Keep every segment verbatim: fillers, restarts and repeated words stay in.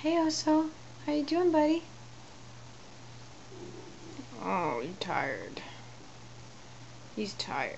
Hey Oso, how you doing, buddy? Oh, he's tired. He's tired.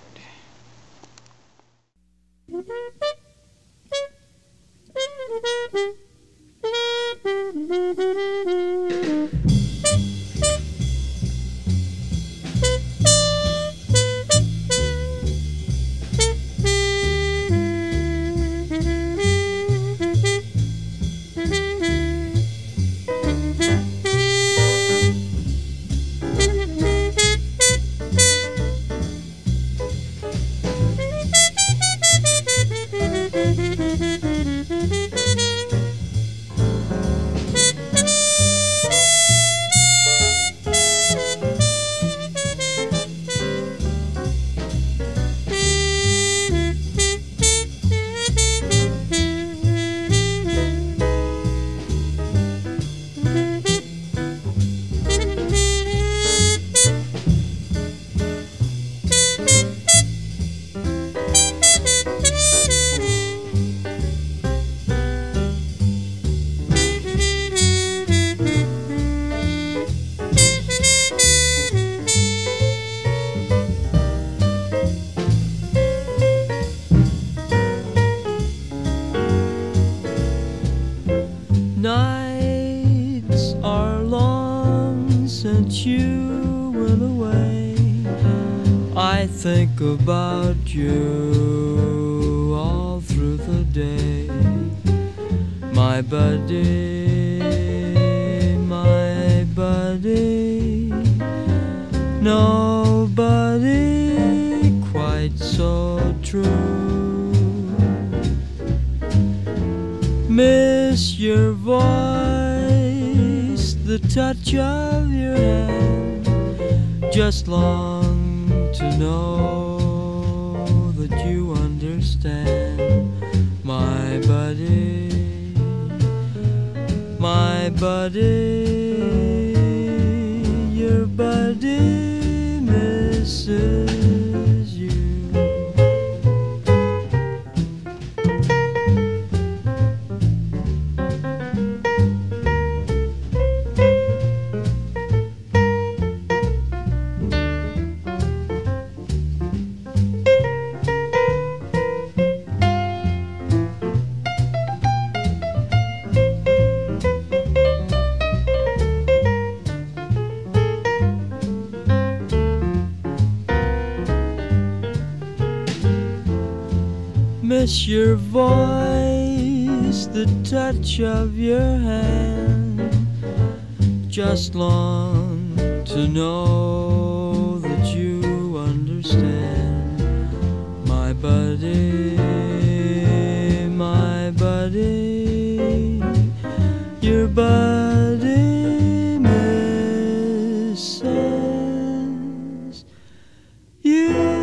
Nights are long since you went away. I think about you all through the day. My buddy, my buddy, nobody quite so true. Miss your voice, the touch of your hand. Just long to know that you understand. My buddy, my buddy, your buddy misses you. Miss your voice, the touch of your hand. Just long to know that you understand. My buddy, my buddy, your buddy misses you.